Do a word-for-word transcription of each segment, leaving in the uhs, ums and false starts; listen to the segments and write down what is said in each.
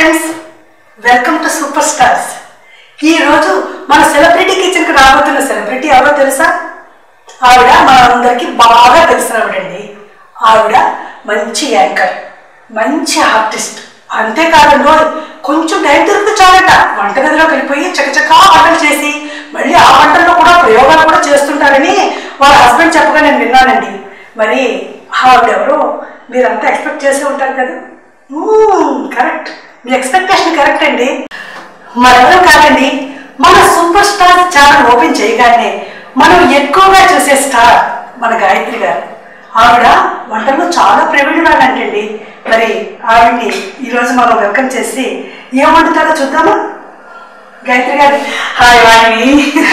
Friends, welcome to superstars. ఈ రోజు మన సెలబ్రిటీ కిచెన్ కి రాబోతున్న సెలబ్రిటీ ఎవరో తెలుసా? ఆవిడ మనందరికి బాగా తెలిసినవిడండి. ఆవిడ మంచి యాంకర్, మంచి ఆర్టిస్ట్. అంతేకాదంలో కొంచెం టైం దొరికితే చాలట వంటగదిలోకి వెళ్ళిపోయి చకచకా వంటలు చేసి మళ్ళీ ఆ వంటల్లో కూడా ప్రయోగాలు కూడా చేస్తుంటారని వాళ్ళ హస్బెండ్ చెప్పగా నేను విన్నానండి. మరి ఆవిడెవరో మీరంతా ఎక్స్పెక్ట్ చేసి ఉంటారు కదా. కరెక్ట్, మీ ఎక్స్పెక్టేషన్ కరెక్ట్ అండి. మరెవరో కాదండి, మన సూపర్ స్టార్ ఛానల్ ఓపెన్ చేయగానే మనం ఎక్కువగా చూసే స్టార్ మన గాయత్రి గారు. ఆవిడ వంటల్లో చాలా ప్రవీణురాలంటండి. మరి ఆవిడ్ని ఈరోజు మనం వెల్కమ్ చేసి ఏం వండుతారో చూద్దామా? గాయత్రి గారు హాయ్ వాణి.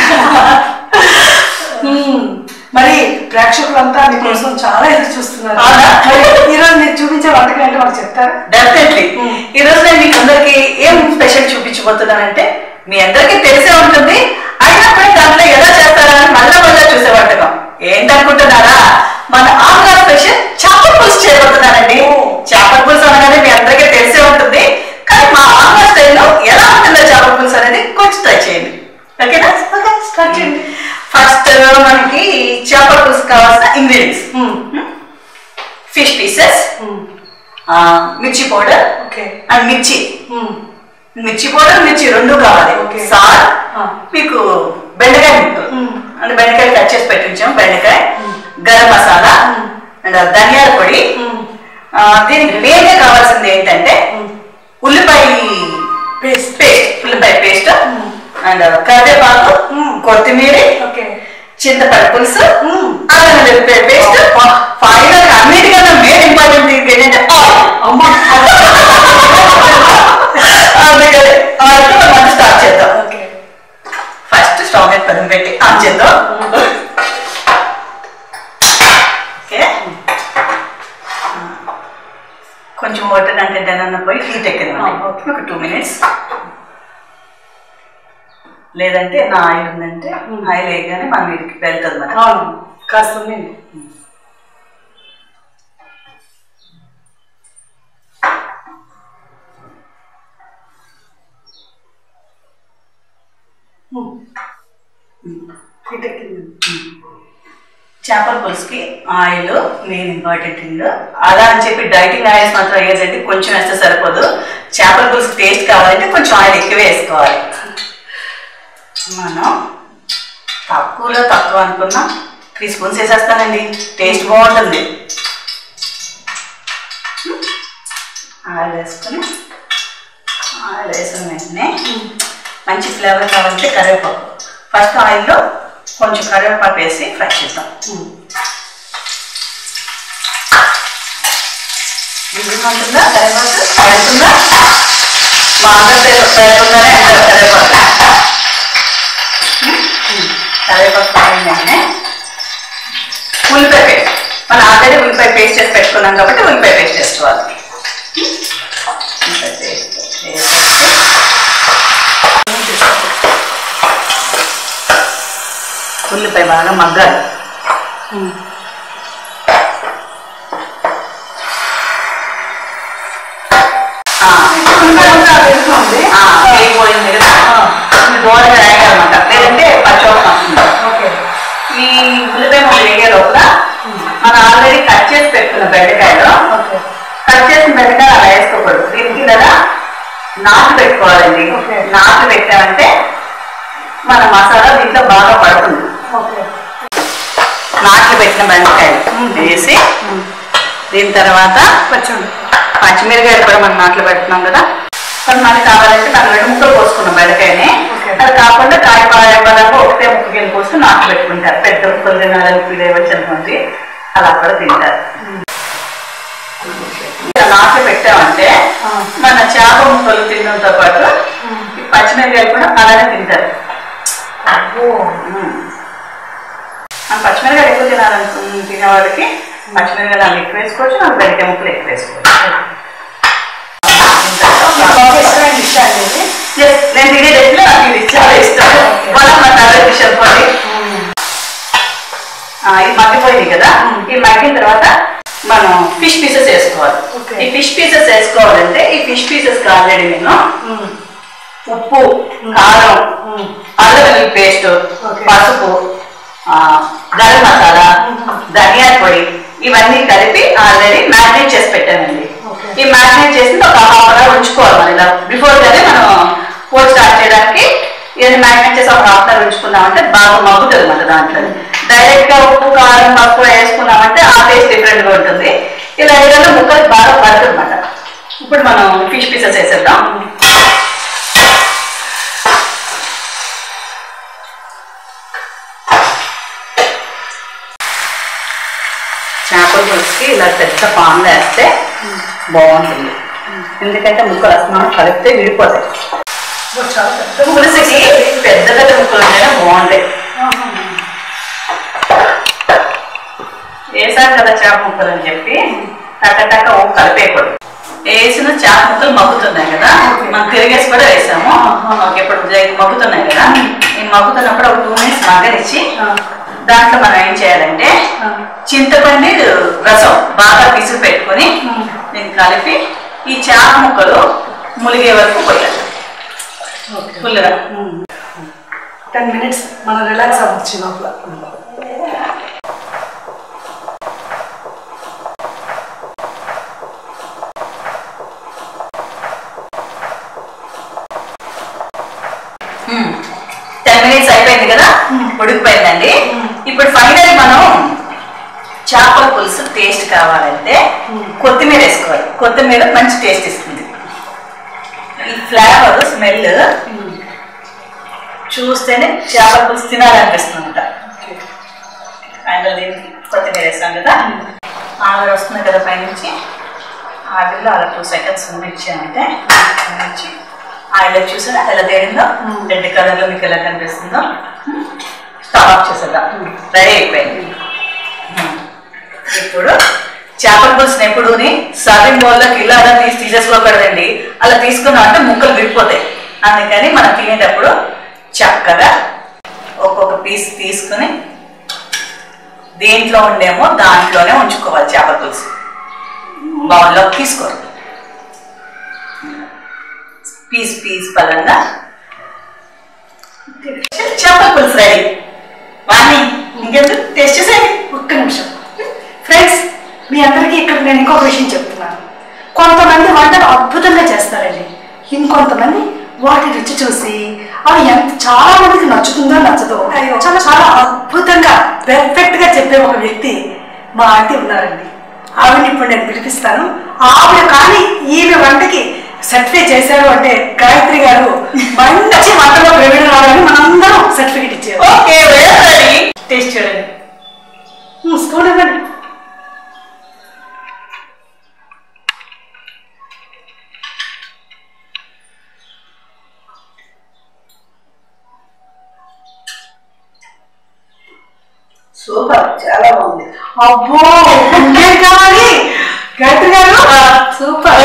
మరి ప్రేక్షకులంతా మీకోసం చాలా ఎదురు చూస్తున్నారు. ఈరోజు మీరు చూపించే వంటకం అంటే మాకు చెప్తారా? డెఫినెట్లీ. ఈ రోజు నేను మీకు అందరికి ఏం స్పెషల్ చూపించబోతున్నానంటే మీ అందరికీ తెలిసే ఉంటుంది, అయినా కూడా దాంట్లో ఎలా చేస్తారా అని మళ్ళా మళ్ళా చూసే వంటకం ఏంటనుకుంటున్నారా? మన ఆంధ్ర స్పెషల్ చేపల పులుసు చేయబోతున్నానండి. చేపల పులుసు అనగానే మీ అందరికీ తెలిసే ఉంటుంది, కానీ మా ఆంధ్ర స్టైల్లో ఎలా ఉంటుందో చేపల పులుసు అనేది కొంచెం ట్రై చేయండి. ఓకేనా? స్టార్ట్ చేయండి. ఫస్ట్ మనకి చేపల పులుసు కావాల్సిన ఇంగ్రీడియంట్స్: ఫిష్ పీసెస్, మిర్చి పౌడర్ అండ్ మిర్చి మిర్చి పౌడర్ మిర్చి రెండు కావాలి. సార్, మీకు బెండకాయ ముక్కలు అంటే బెండకాయ కట్ చేసి పెట్టించాం, బెండకాయ, గరం మసాలా అండ్ ధనియాల పొడి. దీనికి మెయిన్గా కావాల్సింది ఏంటంటే ఉల్లిపాయ పేస్ట్ పేస్ట్ ఉల్లిపాయ పేస్ట్ అండ్ కరివేపాకు, కొత్తిమీర, చింతపండు పులుసు, అల్లం వెల్లుల్లి పేస్ట్. ఫైనల్ అన్నిటికన్నా మెయిన్ ఇంపార్టెంట్ ఏంటంటే అందుకని మనం స్టార్ట్ చేద్దాం. ఫస్ట్ స్టవ్ మీద పదం పెట్టి ఆన్ చేద్దాం. ఓకే, కొంచెం వాటర్ అంటే దాని పోయి హీట్ ఎక్కింది ఒక టూ మినిట్స్. లేదంటే నా ఆయిల్ ఉందంటే ఆయిల్ వేయగానే మన వీడికి వెళ్తుంది మన కాస్త. చేపల పులుసుకి ఆయిల్ మెయిన్ ఇంపార్టెంట్ థింగ్. అలా అని చెప్పి డైటింగ్ ఆయిల్స్ మాత్రం వేయదండి, కొంచెం వేస్తే సరిపోదు. చేపల పులుసు టేస్ట్ కావాలంటే కొంచెం ఆయిల్ ఎక్కువ వేసుకోవాలి. మనం తక్కువలో తక్కువ అనుకున్నాం త్రీ స్పూన్స్ వేసేస్తానండి, టేస్ట్ బాగుంటుంది. ఆయిల్ వేసుకొని ఆయిల్ వేసిన వెంటనే మంచి ఫ్లేవర్ కావాలంటే కరివేపాకు. ఫస్ట్ ఆయిల్లో కొంచెం కరివేపాకు వేసి ఫ్రై చేద్దాం. ఉంటుందా కరివేపాకు? పడుతుందా? మా అందరూ పెడుతుందనే అంటారు కరివేపాకు. కరివేపాకు పడిందంటే ఉల్లిపాయ పేస్ట్. మనం ఆల్రెడీ ఉల్లిపాయ పేస్ట్ చేసి పెట్టుకున్నాం కాబట్టి ఉల్లిపాయ పేస్ట్ చేసుకోవాలి. ఉల్లిపాయ పేస్ట్ ఉల్లిపాయ బాగా మగ్గాలి. వేగిపోయింది కదా, దూరంగా వేయాలన్నమాట, లేదంటే పచ్చోసం. ఈ ఉల్లిపాయ ముక్కలు వేగే లోపల మనం ఆల్రెడీ కట్ చేసి పెట్టుకున్న బెండకాయలో కట్ చేసిన బెండకాయలు అలా వేసుకోకూడదు. దీనికి కదా నాటు పెట్టుకోవాలండి. నాటు పెట్టామంటే మన మసాలా దీంట్లో బాగా పడుతుంది. నాట్లు పెట్టిన బెండకాయలు వేసి దీని తర్వాత పచ్చిమిరపకాయలు పచ్చిమిరకాయలు కూడా మనం నాట్లు పెడుతున్నాం కదా. కానీ మనకి కావాలంటే దాని రెండు ముక్కలు పోసుకున్నాం బెండకాయని. అది కాకుండా కాయపాయ పదంగా ఒకటే ముక్కలు పోసుకుని నాట్లు పెట్టుకుంటారు. పెద్ద ముక్కలు తినాలని ఫీల్ అయ్యవచ్చు అనుకోండి, అలా కూడా తింటారు. నాట్లు పెట్టామంటే మన చేప ముక్కలు తినడంతో పాటు పచ్చిమిరకాయలు కూడా అలానే తింటారు. మనం పచ్చిమిరకాయలు ఎక్కువ తినాలను తినే వాళ్ళకి పచ్చిమిరకాయలు అవి ఎక్కువ వేసుకోవచ్చు, నాకు బెండకాయ ముక్కలు ఎక్కువ వేసుకోవచ్చు. నేను తినే డెట్లో నాకు ఇది చాలా ఇష్టం. వాళ్ళకి మా ఫేవరెట్ డిష్ అనుకోండి. ఇది మగ్గిపోయింది కదా, ఇది మగ్గిన తర్వాత మనం ఫిష్ పీసెస్ వేసుకోవాలి. ఈ ఫిష్ పీసెస్ వేసుకోవాలంటే ఈ ఫిష్ పీసెస్ ఆల్రెడీ నేను ఉప్పు, కారం, అల్లం వెల్లుల్లి పేస్ట్, పసుపు, గరం మసాలా, ధనియాల పొడి ఇవన్నీ కలిపి ఆల్రెడీ మ్యారినేట్ చేసి పెట్టానండి. ఈ మ్యారినేట్ చేసి ఒక హాఫ్ అన్ అవర్ ఉంచుకోవాలి. మరి ఇలా బిఫోర్ గానే మనం పోట్ స్టార్ట్ చేయడానికి ఏదైనా మ్యారినేట్ చేసి ఒక హాఫ్ అన్ అవర్ ఉంచుకున్నామంటే బాగా మగ్గుతుంది అన్నమాట. దాంట్లో డైరెక్ట్ గా ఉప్పు, కారం, పసుపు వేసుకున్నామంటే ఆ టేస్ట్ డిఫరెంట్ గా ఉంటుంది. ఇలా ఏదైనా ముక్కలు బాగా పడుతుంది అన్నమాట. ఇప్పుడు మనం ఫిష్ పీసెస్ వేసేద్దాం. చేపల పులుసుకి ఇలా పెద్ద పాన్ వేస్తే బాగుంటుంది. ఎందుకంటే ముక్కలు అసలు కలిపితే విడిపోతాయి. పులుసుకి పెద్ద పెద్ద ముక్కలు ఉంటేనే బాగుంటాయి. వేసారు కదా చేప ముక్కలు అని చెప్పి టక్క టక్క ఉప్పు కలిపేయకూడదు. వేసిన చేప ముక్కలు మగ్గుతున్నాయి కదా, మనం తిరిగేసి కూడా వేసాము. ఇప్పుడు మగ్గుతున్నాయి కదా, ఈ మగ్గుతున్నప్పుడు ఒక టూ మినిట్స్ మగ్గనిచ్చి దాంట్లో మనం ఏం చేయాలంటే చింతపండు రసం బాగా పిసుగు పెట్టుకుని దీన్ని కలిపి ఈ చేప ముక్కలు ములిగే వరకు పోయాలి. ఫుల్గా టెన్ మినిట్స్ మనం రిలాక్స్ అవ్వచ్చు లోపల. టెన్ మినిట్స్ అయిపోయింది కదా, ఉడికిపోయిందండి. ఇప్పుడు ఫైనల్ మనం చేపల పులుసు టేస్ట్ కావాలంటే కొత్తిమీర వేసుకోవాలి. కొత్తిమీర మంచి టేస్ట్ ఇస్తుంది. ఈ ఫ్లేవర్ స్మెల్ చూస్తేనే చేపల పులుసు తినాలనిపిస్తుంది అనమాట. ఫైనల్ దీనికి కొత్తిమీర వేసాం కదా, ఆవిరి వస్తుంది కదా పైనుంచి. ఆవిరిలో అలా టూ సెకండ్స్ ఇచ్చామంటే పైనుంచి ఆయిల్ చూసారా ఎలా తేరిందో, రెడ్ కలర్ లో మీకు ఎలా కనిపిస్తుందో. స్టవ్ ఆఫ్ చేసేద్దాం. రెడీ అయిపోయింది. ఇప్పుడు చేపల పులుసుని ఎప్పుడుని సర్వింగ్ బౌల్లోకి ఇలా అలా తీసి తీసేసుకోకూడదండి. అలా తీసుకున్నాం అంటే ముక్కలు విడిపోతాయి. అందుకని మనం తినేటప్పుడు చక్కగా ఒక్కొక్క పీస్ తీసుకుని దేంట్లో ఉండేమో దాంట్లోనే ఉంచుకోవాలి. చేపల పులుసు బౌల్లోకి తీసుకోవాలి. పీస్ పీస్ పరంగా చేపల పులుసు రెడీ. వాణి ఇంకెందుకు టేస్ట్ చేసేది. ఒక్క నిమిషం ఫ్రెండ్స్, మీ అందరికీ ఇక్కడ నేను ఇంకొక విషయం చెప్తున్నాను. కొంతమంది వంటలు అద్భుతంగా చేస్తారండి. ఇంకొంతమంది వాటి రుచి చూసి అవి ఎంత చాలా మందికి నచ్చుతుందో నచ్చదో చాలా చాలా అద్భుతంగా పెర్ఫెక్ట్ గా చెప్పే ఒక వ్యక్తి మా ఆంటీ ఉన్నారండి. ఆవిడని ఇప్పుడు నేను పిలిపిస్తాను. ఆవిడ కానీ ఈమె వంటకి సర్టిఫై చేశారు అంటే గాయత్రి గారు మంచి వంటలో ప్రవీణ రావాలని మనందరం సర్టిఫికేట్ ఇచ్చారు. ఓకే, టేస్ట్ చూడండి. స్పూన్ ఇవ్వండి. సూపర్, చాలా బాగుంది. అబ్బో ఇంకేం కావాలి గాయత్రి గారు, సూపర్.